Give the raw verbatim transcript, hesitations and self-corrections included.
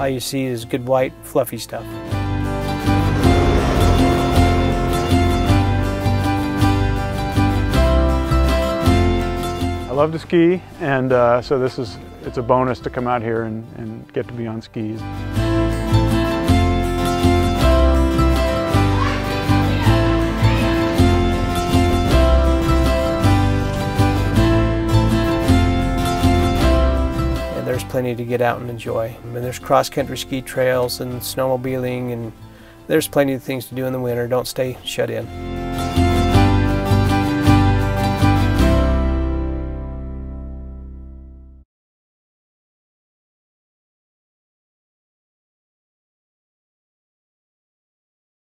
all you see is good white fluffy stuff. I love to ski, and uh, so this is it's a bonus to come out here and, and get to be on skis. There's plenty to get out and enjoy. I mean, there's cross-country ski trails and snowmobiling, and there's plenty of things to do in the winter. Don't stay shut in.